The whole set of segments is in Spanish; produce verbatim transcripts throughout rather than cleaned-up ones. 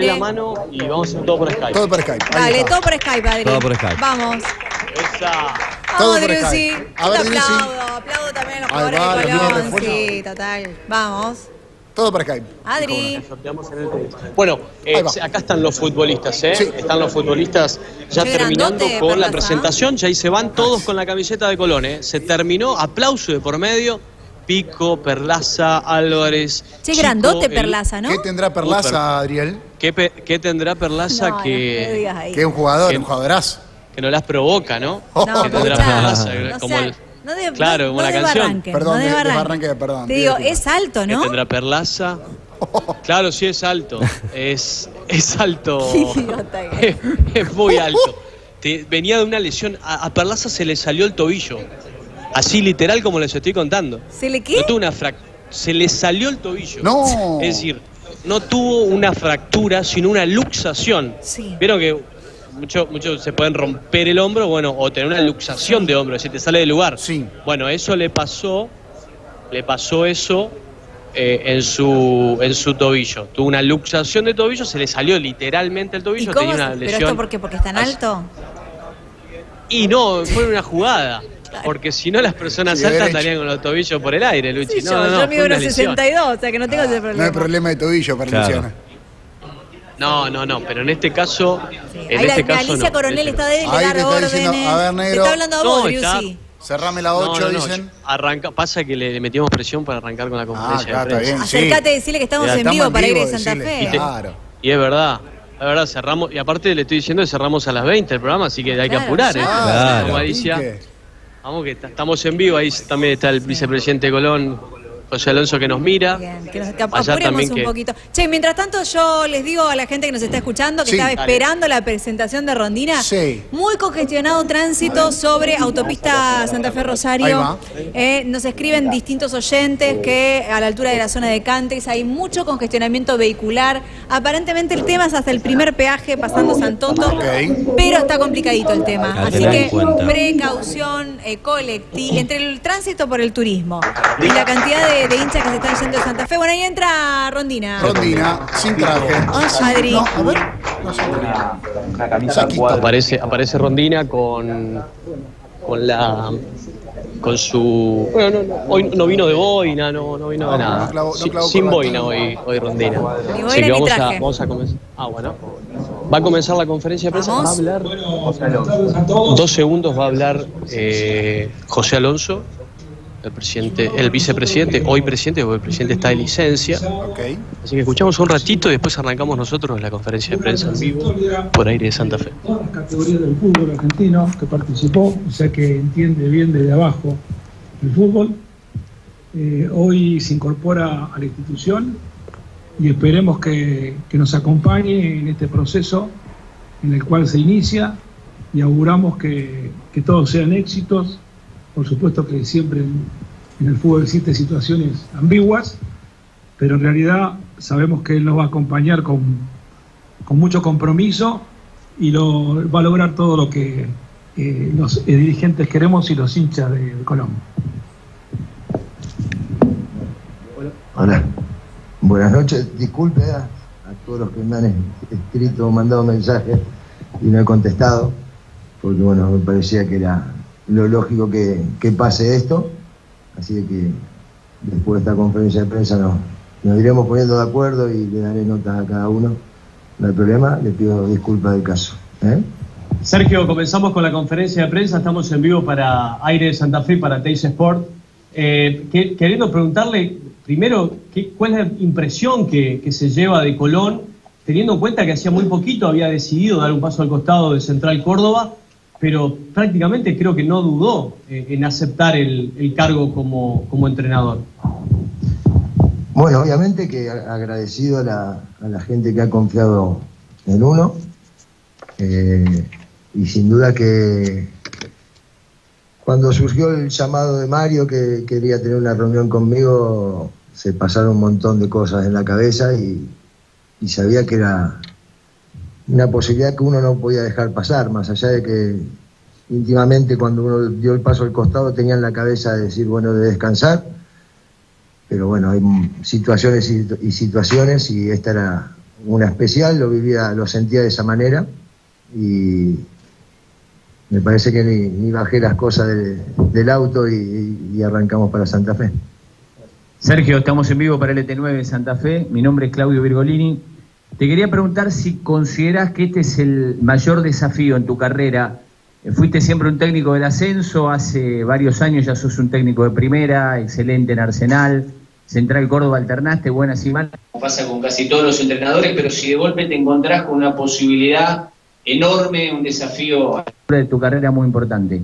la mano y vamos a hacer todo por Skype. Todo por Skype. Dale, todo por Skype, Adri. Todo por Skype. Vamos. Esa. Todo Vamos, por Driussi. Skype. A Yo ver, te Driussi. aplaudo, aplaudo también a los Ahí jugadores va, de los mismos Colón. refuerzos. Sí, total. Vamos. Todo por Skype. Adri. Bueno, eh, Ahí va. acá están los futbolistas, ¿eh? Sí. Están los futbolistas ya Qué terminando grandote, con la Perlaza. presentación. Ya ahí se van todos con la camiseta de Colón, ¿eh? Se terminó, aplauso de por medio. Pico, Perlaza, Álvarez. Che, Chico, grandote el- Perlaza, ¿no? ¿Qué tendrá Perlaza, Adriel? ¿Qué, pe- qué tendrá Perlaza No, no, que, no digas ahí. Que es un jugador, ¿Qué? un jugadorazo. que no las provoca, ¿no? Oh, No, ¿Qué tendrá escuchá, Perlaza? no Como sea- el- no de- Claro, no- como no la canción. desbarranquen, Perdón, no de- desbarranquen. desbarranque, perdón, Te pido digo, disculpas. es alto, ¿Qué ¿no? tendrá Perlaza? Claro, sí es alto. Es, es alto. Qué idiota que es, es muy alto. Te- venía de una lesión. A, a Perlaza se le salió el tobillo. Así literal como les estoy contando. ¿Se le qué? No tuvo una fractura. Se le salió el tobillo. No. Es decir, no tuvo una fractura, sino una luxación. Sí. Vieron que muchos mucho se pueden romper el hombro, bueno, o tener una luxación de hombro, si te sale del lugar. Sí. Bueno, eso le pasó, le pasó eso eh, en su en su tobillo. Tuvo una luxación de tobillo, se le salió literalmente el ¿Y tobillo, cómo? tenía una ¿Pero lesión. esto por qué? ¿Porque es tan Así- alto? Y no, fue una jugada. Porque si no las personas Sí, altas derecho. estarían con los tobillos por el aire, Luchi. Sí, no, yo, no, no, yo fue mido una unos lesión. sesenta y dos, o sea que no tengo ese No problema. hay problema de tobillo para Claro. Luciana. No, no, no, pero en este caso, Sí. en Ahí la, este la caso Alicia no. Coronel está de Ahí le te dar está diciendo, órdenes. a ver, Te negro. está hablando a No, vos, está- Driussi. Cerrame la No, ocho, no, no, dicen. arranca, pasa que le, le metimos presión para arrancar con la Ah, conferencia acá de está prensa. bien. sí. Acercate y decirle que estamos Ya, en estamos vivo en para ir vivo, de Santa decirle. Fe. Y te- Claro. Y es verdad, es verdad, cerramos, y aparte le estoy diciendo que cerramos a las veinte el programa, así que hay que Claro, apurar, ¿eh? ya. Claro. Como Alicia, Pique. vamos que está- estamos en vivo, ahí también está el vicepresidente de Colón, José Alonso, que nos mira. Bien, que nos que Allá apuremos también un que- poquito. Che, mientras tanto yo les digo a la gente que nos está escuchando que Sí. estaba Dale. esperando la presentación de Rondina. Sí. Muy congestionado tránsito sobre autopista Santa Fe Ahí Rosario. va. Eh, nos escriben distintos oyentes que a la altura de la zona de Cantes hay mucho congestionamiento vehicular. Aparentemente el tema es hasta el primer peaje pasando San Toto, Ok. pero está complicadito el tema. A Así tener en que cuenta. precaución eh, colectiva entre el tránsito por el turismo y la cantidad de, de hinchas que se están yendo de Santa Fe. Bueno, ahí entra Rondina. Rondina, sin traje. Ah, sí. Adri. No, a ver. No sé. Una camisa Saquito. cuadro. Aparece, aparece Rondina con, con la con su bueno, no, no, hoy no vino de boina, no, no vino de No, nada. no clavó- no Sin- clavó sin corbata. boina hoy, hoy Rondina. Ni Así boina que ni vamos a, traje. vamos a comenzar. Ah, bueno. Va a comenzar la conferencia de prensa. Va a Vamos. hablar. Dos segundos va a hablar eh, José Alonso, el presidente, el vicepresidente, hoy presidente, porque el presidente está de licencia. Ok. Así que escuchamos un ratito y después arrancamos nosotros la conferencia de prensa en vivo por aire de Santa Fe. Todas las categorías del fútbol argentino que participó, o sea que entiende bien desde abajo el fútbol. Eh, hoy se incorpora a la institución y esperemos que, que nos acompañe en este proceso en el cual se inicia y auguramos que, que todos sean éxitos. Por supuesto que siempre en, en el fútbol existen situaciones ambiguas, pero en realidad sabemos que él nos va a acompañar con, con mucho compromiso y lo, va a lograr todo lo que eh, los eh, dirigentes queremos y los hinchas de, de Colón. Hola, buenas noches. Disculpe a, a todos los que me han escrito o mandado mensajes y no he contestado, porque bueno, me parecía que era lo lógico que, que pase esto, así que después de esta conferencia de prensa nos, nos iremos poniendo de acuerdo y le daré notas a cada uno. No hay problema, le pido disculpas del caso. ¿eh? Sergio, comenzamos con la conferencia de prensa, estamos en vivo para Aire de Santa Fe, para Teis Sport. Eh, que, queriendo preguntarle, primero, ¿qué, ¿cuál es la impresión que, que se lleva de Colón, teniendo en cuenta que hacía muy poquito había decidido dar un paso al costado de Central Córdoba, pero prácticamente creo que no dudó eh, en aceptar el, el cargo como, como entrenador? Bueno, obviamente que agradecido a la, a la gente que ha confiado en uno, eh, y sin duda que cuando surgió el llamado de Mario que quería tener una reunión conmigo, se pasaron un montón de cosas en la cabeza y, y sabía que era una posibilidad que uno no podía dejar pasar, más allá de que íntimamente cuando uno dio el paso al costado tenía en la cabeza de decir, bueno, de descansar, pero bueno, hay situaciones y, y situaciones y esta era una especial, lo vivía, lo sentía de esa manera y me parece que ni, ni bajé las cosas del, del auto y, y arrancamos para Santa Fe. Sergio, estamos en vivo para L T nueve de Santa Fe, mi nombre es Claudio Virgolini. Te quería preguntar si consideras que este es el mayor desafío en tu carrera. Fuiste siempre un técnico del ascenso, hace varios años ya sos un técnico de primera, excelente en Arsenal, Central Córdoba alternaste, buenas y malas. Pasa con casi todos los entrenadores, pero si de golpe te encontrás con una posibilidad enorme, un desafío de tu carrera muy importante.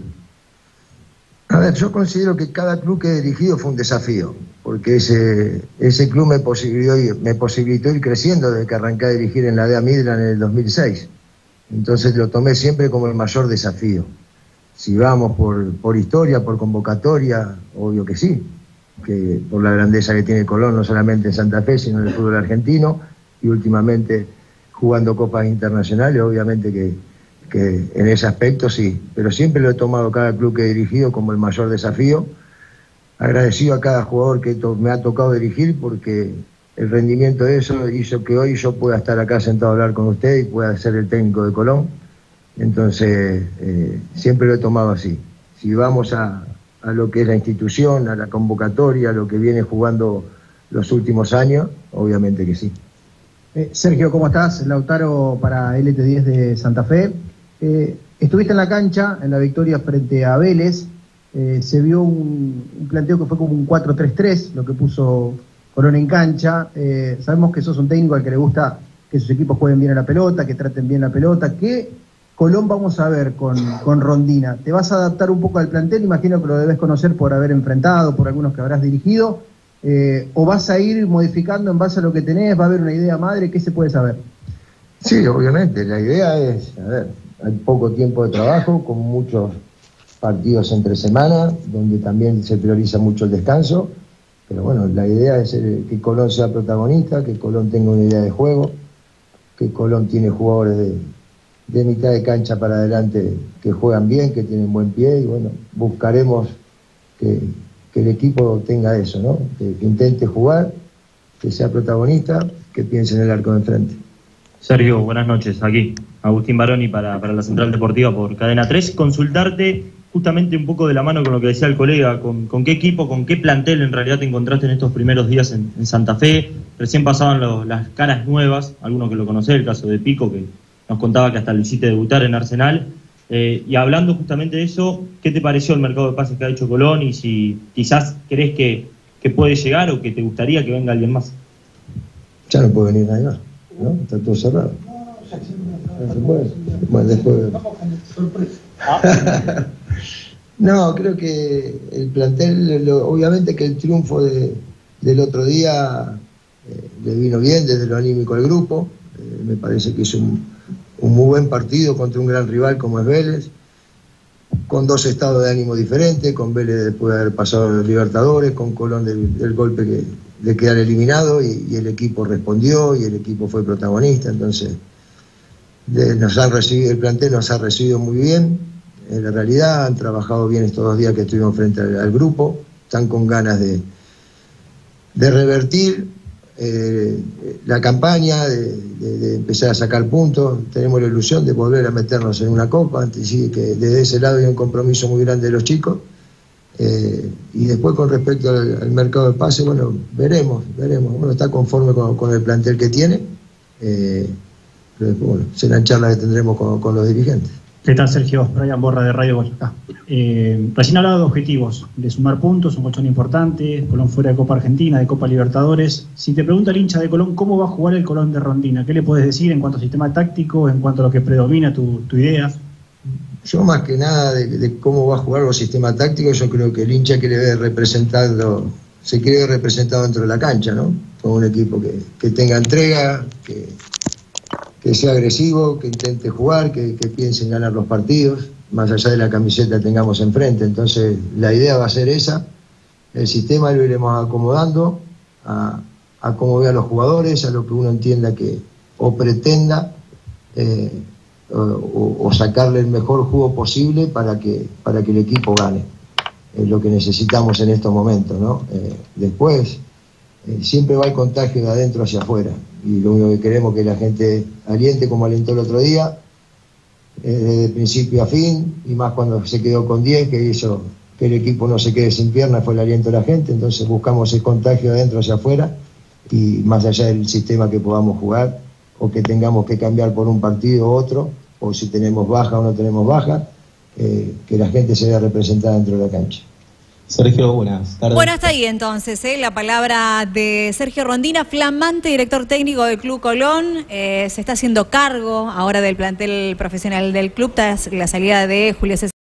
A ver, yo considero que cada club que he dirigido fue un desafío, porque ese, ese club me posibilitó, me posibilitó ir creciendo desde que arranqué a dirigir en la D E A Midland en el dos mil seis. Entonces lo tomé siempre como el mayor desafío. Si vamos por, por historia, por convocatoria, obvio que sí, que por la grandeza que tiene Colón, no solamente en Santa Fe, sino en el fútbol argentino, y últimamente jugando copas internacionales, obviamente que, que en ese aspecto sí, pero siempre lo he tomado cada club que he dirigido como el mayor desafío, agradecido a cada jugador que to- me ha tocado dirigir, porque el rendimiento de eso hizo que hoy yo pueda estar acá sentado a hablar con usted y pueda ser el técnico de Colón. Entonces eh, siempre lo he tomado así. Si vamos a, a lo que es la institución, a la convocatoria, a lo que viene jugando los últimos años, obviamente que sí. Eh, Sergio, ¿cómo estás? Lautaro para L T diez de Santa Fe. Eh, estuviste en la cancha, en la victoria frente a Vélez. Eh, se vio un, un planteo que fue como un cuatro tres tres, lo que puso Colón en cancha. Eh, sabemos que sos un técnico al que le gusta que sus equipos jueguen bien a la pelota, que traten bien la pelota. ¿Qué Colón vamos a ver con, con Rondina? ¿Te vas a adaptar un poco al plantel? Imagino que lo debes conocer por haber enfrentado, por algunos que habrás dirigido. Eh, ¿O vas a ir modificando en base a lo que tenés? ¿Va a haber una idea madre? ¿Qué se puede saber? Sí, obviamente. La idea es, a ver, hay poco tiempo de trabajo, con muchos partidos entre semana, donde también se prioriza mucho el descanso. Pero bueno, la idea es que Colón sea protagonista, que Colón tenga una idea de juego, que Colón tiene jugadores de, de mitad de cancha para adelante que juegan bien, que tienen buen pie, y bueno, buscaremos que, que el equipo tenga eso, ¿no? Que, que intente jugar, que sea protagonista, que piense en el arco de enfrente. Sergio, buenas noches. Aquí, Agustín Baroni para, para la Central Deportiva por Cadena tres. Consultarte justamente un poco de la mano con lo que decía el colega, con, con qué equipo, con qué plantel en realidad te encontraste en estos primeros días en, en Santa Fe. Recién pasaban lo, las caras nuevas, algunos que lo conocen, el caso de Pico, que nos contaba que hasta lo hiciste debutar en Arsenal. Eh, y hablando justamente de eso, ¿qué te pareció el mercado de pases que ha hecho Colón? Y si quizás crees que, que puede llegar o que te gustaría que venga alguien más. Ya no puede venir nadie más, ¿no? Está todo cerrado. No se puede. Bueno, después... No, creo que el plantel, lo, obviamente que el triunfo de, del otro día eh, le vino bien desde lo anímico al grupo. Eh, me parece que es un, un muy buen partido contra un gran rival como es Vélez, con dos estados de ánimo diferentes, con Vélez después de haber pasado a los Libertadores, con Colón del, del golpe que, de quedar eliminado, y, y el equipo respondió y el equipo fue protagonista. Entonces de, nos han recibido, el plantel nos ha recibido muy bien. En la realidad han trabajado bien estos dos días que estuvimos frente al, al grupo, están con ganas de, de revertir eh, la campaña, de, de, de empezar a sacar puntos. Tenemos la ilusión de volver a meternos en una copa, antes sí que desde ese lado hay un compromiso muy grande de los chicos. Eh, y después con respecto al, al mercado de pases, bueno, veremos, veremos. Uno está conforme con, con el plantel que tiene, eh, pero después, bueno, serán charlas que tendremos con, con los dirigentes. ¿Qué tal, Sergio? Brian Borra de Radio Boyacá. Eh, recién hablado de objetivos, de sumar puntos, un colchón importante, Colón fuera de Copa Argentina, de Copa Libertadores. Si te pregunta el hincha de Colón, ¿cómo va a jugar el Colón de Rondina? ¿Qué le puedes decir en cuanto a sistema táctico, en cuanto a lo que predomina tu, tu idea? Yo más que nada de, de cómo va a jugar los sistemas tácticos, yo creo que el hincha quiere ver representado, se quiere ver representado dentro de la cancha, ¿no? Con un equipo que, que tenga entrega, que... que sea agresivo, que intente jugar, que, que piense en ganar los partidos, más allá de la camiseta que tengamos enfrente. Entonces la idea va a ser esa, el sistema lo iremos acomodando a, a cómo vean los jugadores, a lo que uno entienda que o pretenda eh, o, o sacarle el mejor jugo posible para que, para que el equipo gane. Es lo que necesitamos en estos momentos, ¿no? Eh, después eh, siempre va el contagio de adentro hacia afuera. Y lo único que queremos es que la gente aliente como alentó el otro día, eh, desde principio a fin, y más cuando se quedó con diez, que hizo que el equipo no se quede sin piernas, fue el aliento de la gente. Entonces buscamos el contagio de adentro hacia afuera, y más allá del sistema que podamos jugar, o que tengamos que cambiar por un partido u otro, o si tenemos baja o no tenemos baja, eh, que la gente se vea representada dentro de la cancha. Sergio, buenas tardes. Bueno, hasta ahí entonces, ¿eh? la palabra de Sergio Rondina, flamante director técnico del Club Colón. Eh, se está haciendo cargo ahora del plantel profesional del club tras la salida de Julio César.